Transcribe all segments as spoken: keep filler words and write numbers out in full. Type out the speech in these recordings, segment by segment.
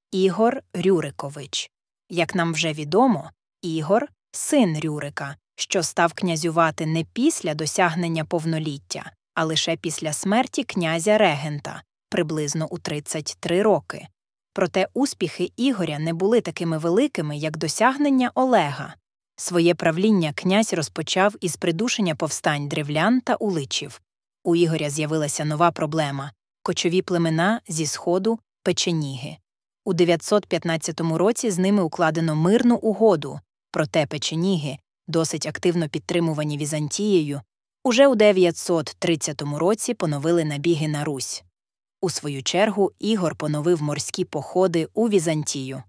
Ігор Рюрикович. Як нам вже відомо, Ігор – син Рюрика, що став князювати не після досягнення повноліття, а лише після смерті князя-регента, приблизно у тридцять три роки. Проте успіхи Ігоря не були такими великими, як досягнення Олега. Своє правління князь розпочав із придушення повстань древлян та уличів. У Ігоря з'явилася нова проблема – кочові племена зі сходу – печеніги. У дев'ятсот п'ятнадцятому році з ними укладено мирну угоду, проте печеніги, досить активно підтримувані Візантією, уже у дев'ятсот тридцятому році поновили набіги на Русь. У свою чергу Ігор поновив морські походи у Візантію.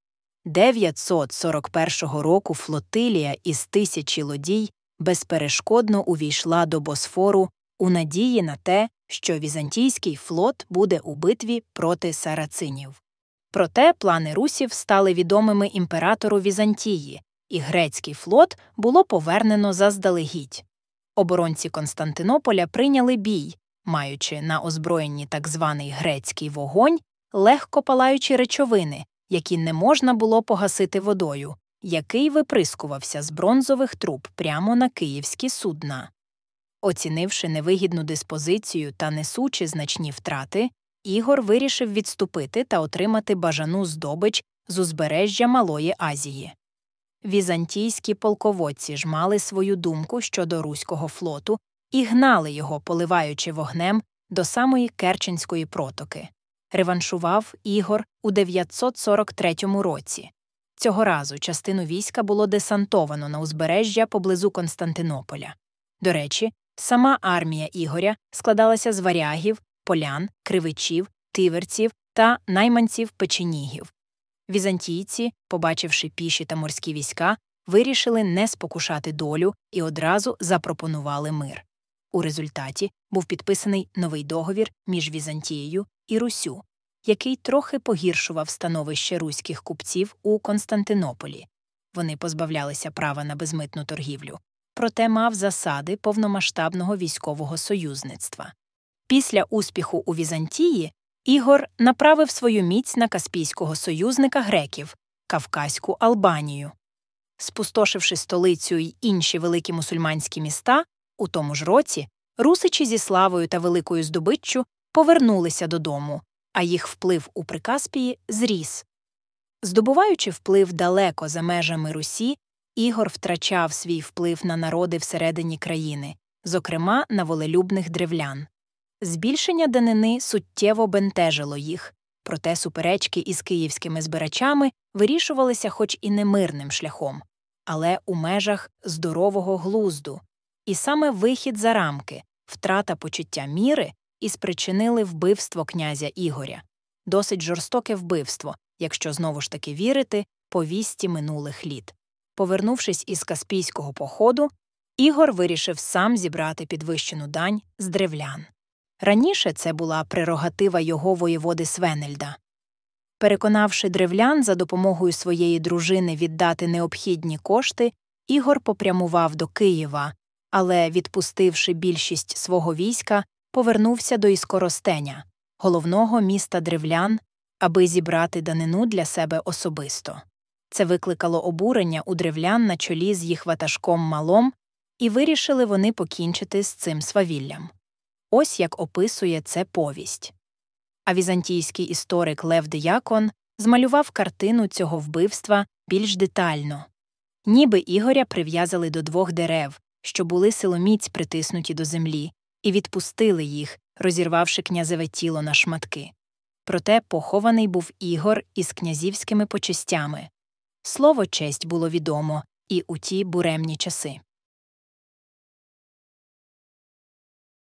дев'ятсот сорок першого року флотилія із тисячі ладій безперешкодно увійшла до Босфору у надії на те, що візантійський флот буде у битві проти сарацинів. Проте плани русів стали відомими імператору Візантії, і грецький флот було повернено заздалегідь. Оборонці Константинополя прийняли бій, маючи на озброєнні так званий грецький вогонь, легко палаючі речовини, які не можна було погасити водою, який виприскувався з бронзових труб прямо на київські судна. Оцінивши невигідну диспозицію та несучи значні втрати, Ігор вирішив відступити та отримати бажану здобич з узбережжя Малої Азії. Візантійські полководці ж мали свою думку щодо руського флоту і гнали його, поливаючи вогнем, до самої Керченської протоки. Реваншував Ігор у дев'ятсот сорок третьому році. Цього разу частину війська було десантовано на узбережжя поблизу Константинополя. До речі, сама армія Ігоря складалася з варягів, полян, кривичів, тиверців та найманців-печенігів. Візантійці, побачивши піші та морські війська, вирішили не спокушати долю і одразу запропонували мир. У результаті був підписаний новий договір між Візантією і Руссю, який трохи погіршував становище руських купців у Константинополі. Вони позбавлялися права на безмитну торгівлю, проте мав засади повномасштабного військового союзництва. Після успіху у Візантії Ігор направив свою міць на каспійського союзника греків – Кавказьку Албанію. Спустошивши столицю й інші великі мусульманські міста, у тому ж році русичі зі славою та великою здобиччю повернулися додому, а їх вплив у Прикаспії зріс. Здобуваючи вплив далеко за межами Русі, Ігор втрачав свій вплив на народи всередині країни, зокрема на волелюбних древлян. Збільшення данини суттєво бентежило їх, проте суперечки із київськими збирачами вирішувалися хоч і не мирним шляхом, але у межах здорового глузду. І саме вихід за рамки, втрата почуття міри і спричинили вбивство князя Ігоря. Досить жорстоке вбивство, якщо знову ж таки вірити повісті минулих літ. Повернувшись із Каспійського походу, Ігор вирішив сам зібрати підвищену дань з древлян. Раніше це була прерогатива його воєводи Свенельда. Переконавши древлян за допомогою своєї дружини віддати необхідні кошти, Ігор попрямував до Києва, але, відпустивши більшість свого війська, повернувся до Іскоростеня, головного міста древлян, аби зібрати данину для себе особисто. Це викликало обурення у древлян на чолі з їх ватажком Малом, і вирішили вони покінчити з цим свавіллям. Ось як описує це повість. А візантійський історик Лев Діякон змалював картину цього вбивства більш детально. Ніби Ігоря прив'язали до двох дерев, що були силоміць притиснуті до землі, і відпустили їх, розірвавши князеве тіло на шматки. Проте похований був Ігор із князівськими почестями. Слово честь було відомо і у ті буремні часи.